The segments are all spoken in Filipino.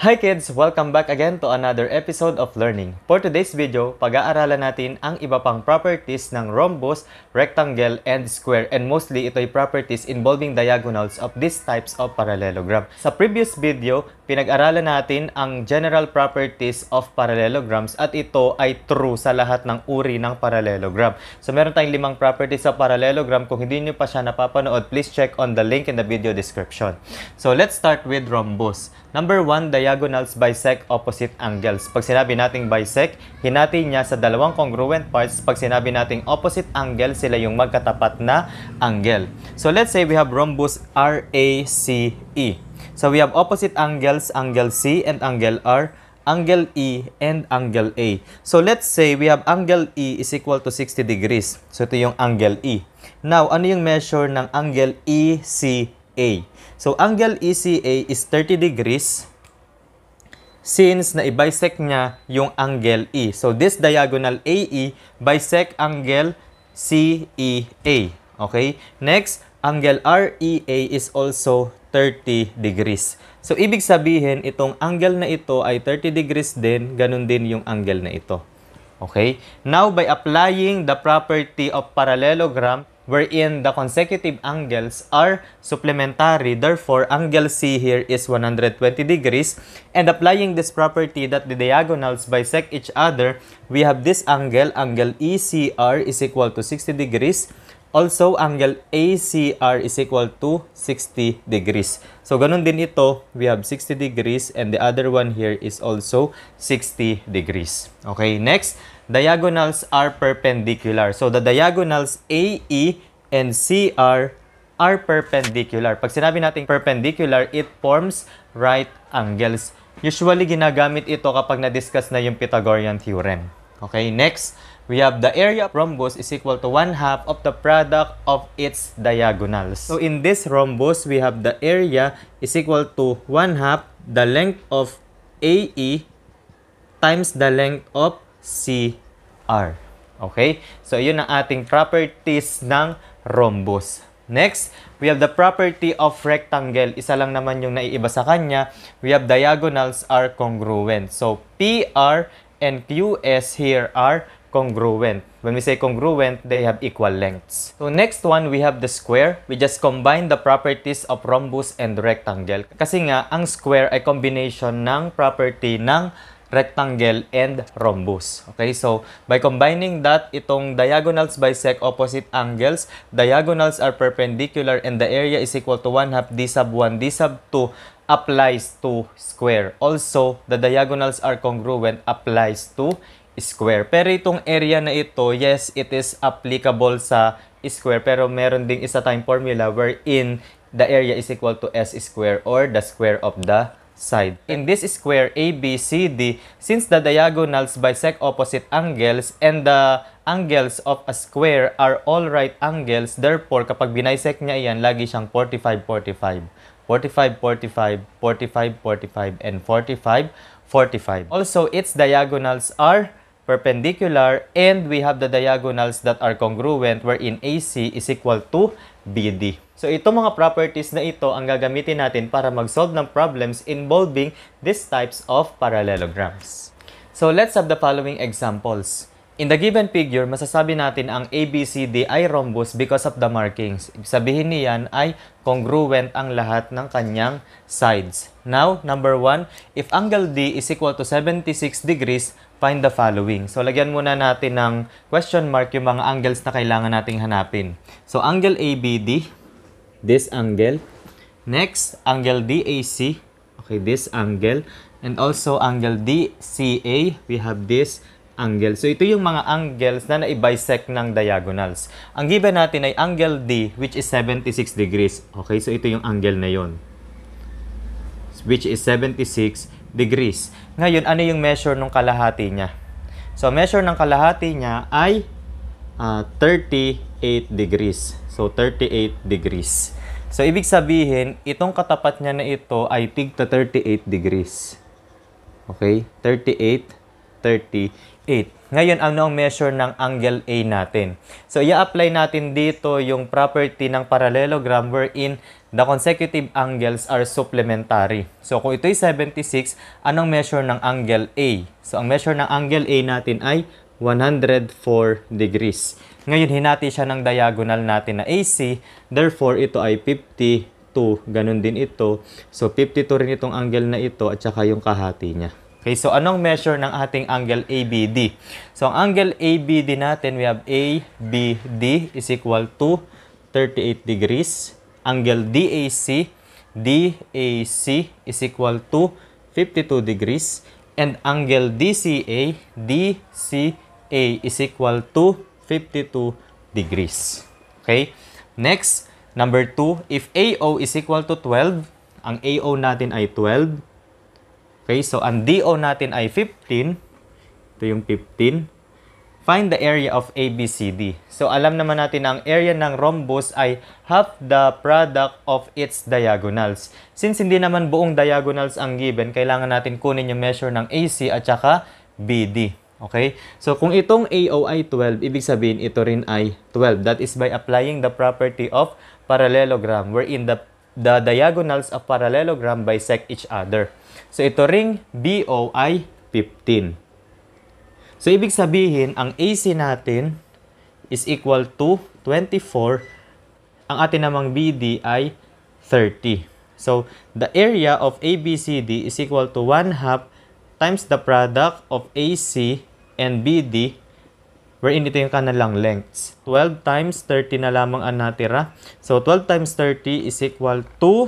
Hi kids! Welcome back again to another episode of Learning. For today's video, pag-aaralan natin ang iba pang properties ng rhombus, rectangle, and square, and mostly ito ay properties involving diagonals of these types of parallelogram. Sa previous video, pinag-aralan natin ang general properties of parallelograms at ito ay true sa lahat ng uri ng parallelogram. So meron tayong 5 properties sa parallelogram. Kung hindi nyo pa siya napapanood, please check on the link in the video description. So let's start with rhombus. Number 1, diagonals bisect opposite angles. Pag sinabi nating bisect, hinati niya sa dalawang congruent parts. Pag sinabi nating opposite angle, sila yung magkatapat na angle. So let's say we have rhombus RACE. So we have opposite angles, angle C and angle R, angle E and angle A. So let's say we have angle E is equal to 60 degrees. So ito yung angle E. Now, ano yung measure ng angle ECA? So, angle ECA is 30 degrees since na-bisect niya yung angle E. So, this diagonal AE bisect angle CEA. Okay? Next, angle REA is also 30 degrees. So, ibig sabihin, itong angle na ito ay 30 degrees din, ganun din yung angle na ito. Okay? Now, by applying the property of parallelogram, wherein the consecutive angles are supplementary, therefore, angle C here is 120 degrees. And applying this property that the diagonals bisect each other, we have this angle, angle ECR is equal to 60 degrees. Also, angle ACR is equal to 60 degrees. So, ganun din ito, we have 60 degrees and the other one here is also 60 degrees. Okay, next, diagonals are perpendicular. So, the diagonals AE and CR are perpendicular. Pag sinabi natin perpendicular, it forms right angles. Usually, ginagamit ito kapag na-discuss na yung Pythagorean theorem. Okay, next, we have the area of rhombus is equal to 1/2 of the product of its diagonals. So, in this rhombus, we have the area is equal to 1/2 the length of AE times the length of CR. Okay? So, yun ang ating properties ng rhombus. Next, we have the property of rectangle. Isa lang naman yung naiiba sa kanya. We have diagonals are congruent. So, PR and QS here are congruent. When we say congruent, they have equal lengths. So, next one, we have the square. We just combine the properties of rhombus and rectangle. Kasi nga, ang square ay combination ng property ng rectangle and rhombus. Okay, so by combining that, itong diagonals bisect opposite angles, diagonals are perpendicular, and the area is equal to 1/2 d sub 1 d sub 2 applies to square. Also, the diagonals are congruent applies to square. Pero itong area na ito, yes, it is applicable sa square, pero meron ding isa tayong formula wherein the area is equal to s square or the square of the side. In this square ABCD, since the diagonals bisect opposite angles and the angles of a square are all right angles, therefore, kapag binisect niya iyan, lagi siyang 45, 45. 45, 45, 45, 45, and 45, 45. Also, its diagonals are perpendicular and we have the diagonals that are congruent wherein AC is equal to BD. So, itong mga properties na ito ang gagamitin natin para mag-solve ng problems involving these types of parallelograms. So, let's have the following examples. In the given figure, masasabi natin ang ABCD ay rhombus because of the markings. Ibig sabihin niyan ay congruent ang lahat ng kanyang sides. Now, number 1, if angle D is equal to 76 degrees, find the following. So, lagyan muna natin ng question mark yung mga angles na kailangan nating hanapin. So, angle ABD, this angle. Next, angle DAC, okay, this angle. And also, angle DCA, we have this angle. So, ito yung mga angles na na-bisect ng diagonals. Ang given natin ay angle D, which is 76 degrees. Okay, so ito yung angle na yon, which is 76 degrees. Ngayon, ano yung measure ng kalahati niya? So, measure ng kalahati niya ay 38 degrees. So, 38 degrees. So, ibig sabihin, itong katapat niya na ito ay tigta 38 degrees. Okay? 38, 38. Ngayon, ano ang measure ng angle A natin? So, i-apply natin dito yung property ng parallelogram wherein the consecutive angles are supplementary. So, kung ito'y 76, anong measure ng angle A? So, ang measure ng angle A natin ay 104 degrees. Ngayon, hinati siya ng diagonal natin na AC. Therefore, ito ay 52. Ganun din ito. So, 52 rin itong angle na ito at saka yung kahati niya. Okay, so anong measure ng ating angle ABD? So, ang angle ABD natin, we have ABD is equal to 38 degrees. Angle DAC is equal to 52 degrees. And angle DCA is equal to 52 degrees. Okay? Next, number 2, if AO is equal to 12, ang AO natin ay 12. Okay, so ang DO natin ay 15. Ito yung 15. Find the area of ABCD. So alam naman natin na ang area ng rhombus ay half the product of its diagonals. Since hindi naman buong diagonals ang given, kailangan natin kunin yung measure ng AC at saka BD. Okay? So kung itong AO ay 12, ibig sabihin ito rin ay 12. That is by applying the property of parallelogram wherein the diagonals of parallelogram bisect each other. So, ito ring BO ay 15. So, ibig sabihin, ang AC natin is equal to 24. Ang atin namang BD ay 30. So, the area of ABCD is equal to 1/2 times the product of AC and BD, wherein ito yung kanilang lengths. 12 times 30 na lamang ang natira. So, 12 times 30 is equal to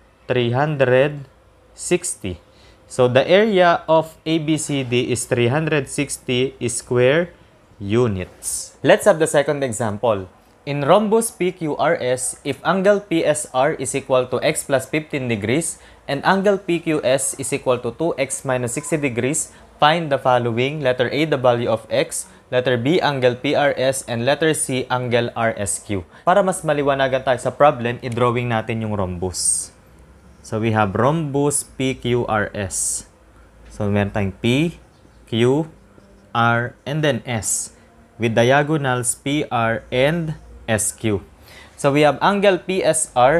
360. So, the area of ABCD is 360 square units. Let's have the second example. In rhombus PQRS, if angle PSR is equal to x plus 15 degrees and angle PQS is equal to 2x minus 60 degrees, find the following. Letter A, the value of x. Letter B, angle PRS. And letter C, angle RSQ. Para mas maliwanagan tayo sa problem, i-drawing natin yung rhombus. So, we have rhombus PQRS. So, meron tayong P, Q, R, and then S. With diagonals PR and SQ. So, we have angle PSR.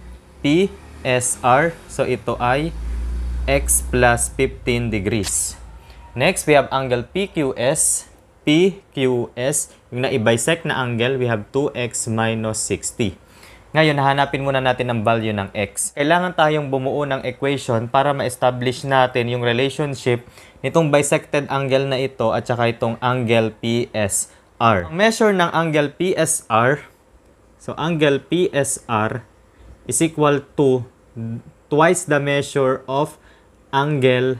So, ito ay x plus 15 degrees. Next, we have angle PQS. Yung na-bisect na angle, we have 2x minus 60. Ngayon, hahanapin muna natin ang value ng x. Kailangan tayong bumuo ng equation para ma-establish natin yung relationship nitong bisected angle na ito at saka itong angle PSR. Ang measure ng angle PSR, so angle PSR is equal to twice the measure of angle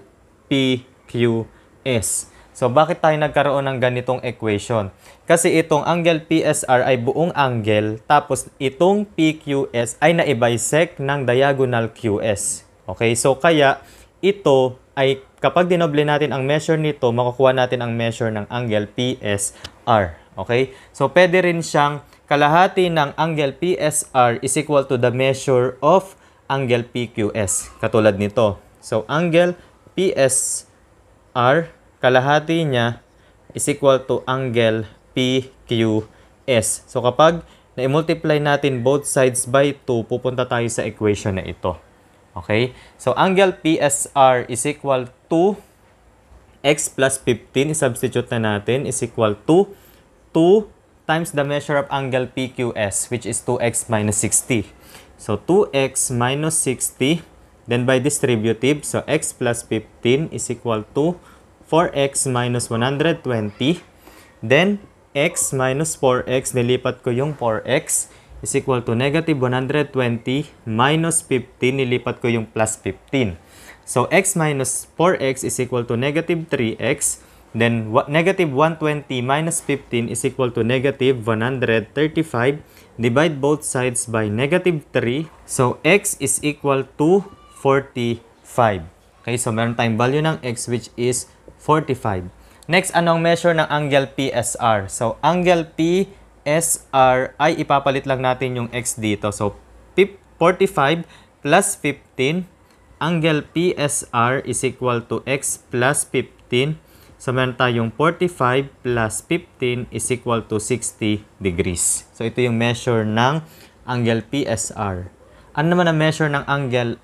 PQS. So, bakit tayo nagkaroon ng ganitong equation? Kasi itong angle PSR ay buong angle, tapos itong PQS ay na-bisect ng diagonal QS. Okay? So, kaya ito ay kapag dinoble natin ang measure nito, makukuha natin ang measure ng angle PSR. Okay? So, pwede rin siyang kalahati ng angle PSR is equal to the measure of angle PQS. Katulad nito. So, angle PSR, kalahati niya is equal to angle PQS. So, kapag na-multiply natin both sides by 2, pupunta tayo sa equation na ito. Okay? So, angle PSR is equal to x plus 15. I-substitute na natin is equal to 2 times the measure of angle PQS, which is 2x minus 60. So, 2x minus 60. Then, by distributive, so x plus 15 is equal to 4x minus 120. Then, x minus 4x, nilipat ko yung 4x, is equal to negative 120 minus 15, nilipat ko yung plus 15. So, x minus 4x is equal to negative 3x. Then, negative 120 minus 15 is equal to negative 135. Divide both sides by negative 3. So, x is equal to 45. Okay, so meron tayong value ng x which is 45. Next, anong measure ng angle PSR? So, angle PSR ay ipapalit lang natin yung x dito. So, 45 plus 15. Angle PSR is equal to x plus 15. So, meron tayong 45 plus 15 is equal to 60 degrees. So, ito yung measure ng angle PSR. Ano naman ang measure ng angle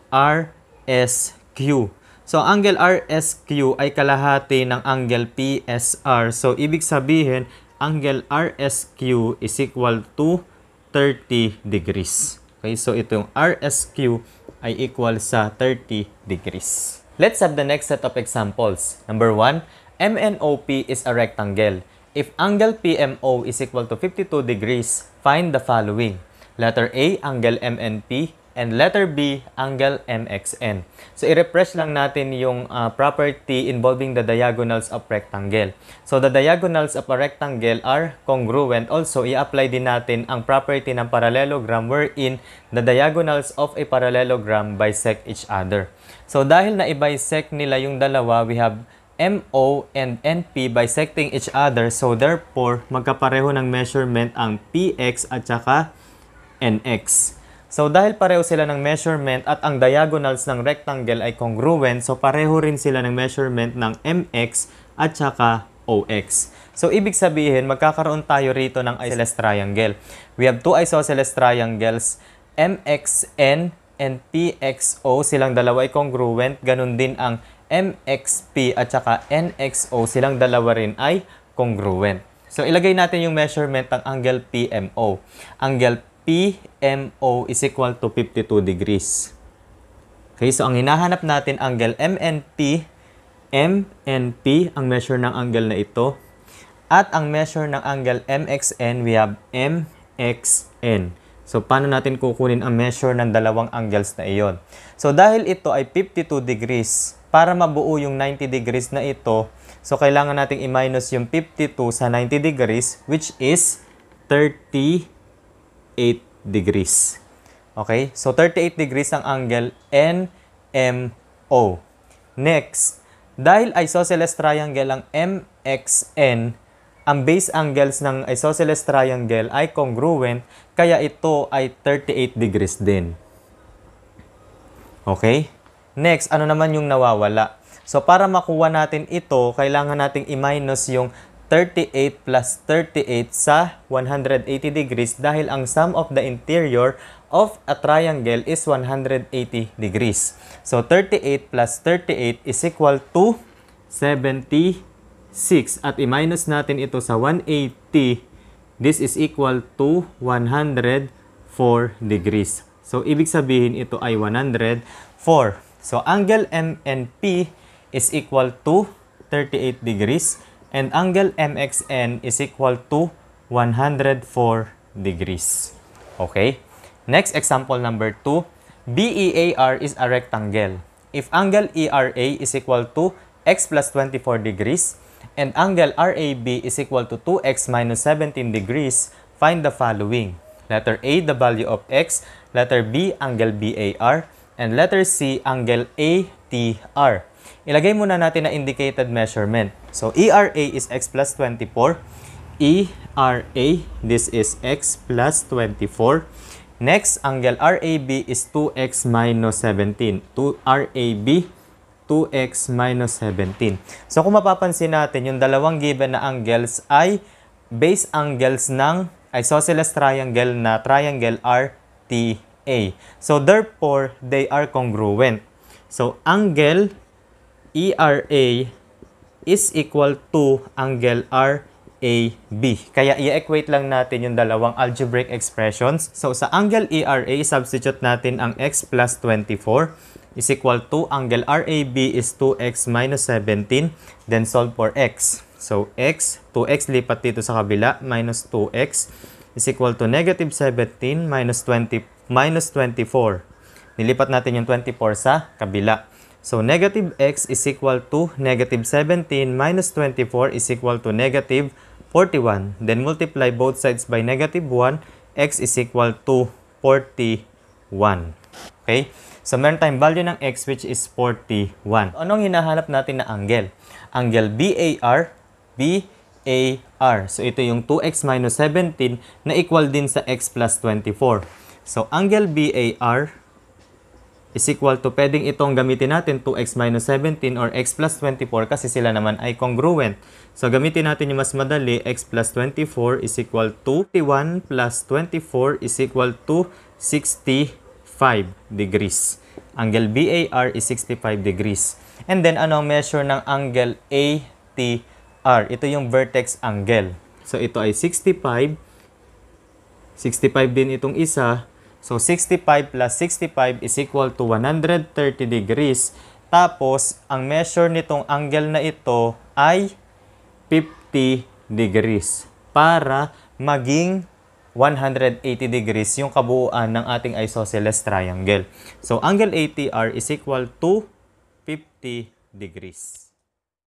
RSQ? So, ang angle RSQ ay kalahati ng angle PSR. So, ibig sabihin, angle RSQ is equal to 30 degrees. Okay, so ito yung RSQ ay equal sa 30 degrees. Let's have the next set of examples. Number 1, MNOP is a rectangle. If angle PMO is equal to 52 degrees, find the following. Letter A, angle MNP, and letter B, angle MXN. So, i-refresh lang natin yung property involving the diagonals of rectangle. So, the diagonals of a rectangle are congruent. Also, i-apply din natin ang property ng parallelogram wherein the diagonals of a parallelogram bisect each other. So, dahil na i-bisect nila yung dalawa, we have MO and NP bisecting each other. So, therefore, magkapareho ng measurement ang PX at saka NX. So, dahil pareho sila ng measurement at ang diagonals ng rectangle ay congruent, so pareho rin sila ng measurement ng MX at saka OX. So, ibig sabihin, magkakaroon tayo rito ng isosceles triangle. We have two isosceles triangles, MXN and PXO. Silang dalawa ay congruent. Ganun din ang MXP at saka NXO. Silang dalawa rin ay congruent. So, ilagay natin yung measurement ng angle PMO. Angle PMO is equal to 52 degrees. Okay, so ang hinahanap natin angle MNP, ang measure ng angle na ito. At ang measure ng angle MXN, we have MXN. So, paano natin kukunin ang measure ng dalawang angles na iyon? So, dahil ito ay 52 degrees, para mabuo yung 90 degrees na ito, so kailangan nating i-minus yung 52 sa 90 degrees, which is 38 degrees. Okay? So, 38 degrees ang angle NMO. Next, dahil isosceles triangle ang MXN, ang base angles ng isosceles triangle ay congruent, kaya ito ay 38 degrees din. Okay? Next, ano naman yung nawawala? So, para makuha natin ito, kailangan nating i-minus yung 38 plus 38 sa 180 degrees dahil ang sum of the interior of a triangle is 180 degrees. So, 38 plus 38 is equal to 76. At i-minus natin ito sa 180. This is equal to 104 degrees. So, ibig sabihin ito ay 104. So, angle MNP is equal to 38 degrees. And angle MXN is equal to 104 degrees. Okay? Next, example number 2. BEAR is a rectangle. If angle ERA is equal to x plus 24 degrees and angle RAB is equal to 2x minus 17 degrees, find the following. Letter A, the value of x. Letter B, angle BAR. And letter C, angle ATR. Ilagay muna natin na indicated measurement. So, ERA is x plus 24. ERA, this is x plus 24. Next, angle RAB is 2x minus 17. RAB, 2x minus 17. So, kung mapapansin natin, yung dalawang given na angles ay base angles ng isosceles triangle na triangle RTA. So, therefore, they are congruent. So, angle ERA is equal to angle RAB. Kaya i-equate lang natin yung dalawang algebraic expressions. So, sa angle ERA, substitute natin ang x plus 24 is equal to angle RAB is 2x minus 17. Then, solve for x. So, x, 2x lipat dito sa kabila, minus 2x is equal to negative 17 minus 24. Nilipat natin yung 24 sa kabila. So, negative x is equal to negative 17 minus 24 is equal to negative 41. Then, multiply both sides by negative 1. X is equal to 41. Okay? So, meron tayong value ng x which is 41. Anong hinahanap natin na angle? Angle BAR. So, ito yung 2x minus 17 na equal din sa x plus 24. So, angle BAR is equal to, pwedeng itong gamitin natin 2x minus 17 or x plus 24 kasi sila naman ay congruent. So, gamitin natin yung mas madali, x plus 24 is equal to 51 plus 24 is equal to 65. degrees. Angle BAR is 65 degrees. And then, ano ang measure ng angle ATR? Ito yung vertex angle. So, ito ay 65. 65 din itong isa. So, 65 plus 65 is equal to 130 degrees. Tapos, ang measure nitong angle na ito ay 50 degrees para maging 180 degrees yung kabuuan ng ating isosceles triangle. So, angle ATR is equal to 50 degrees.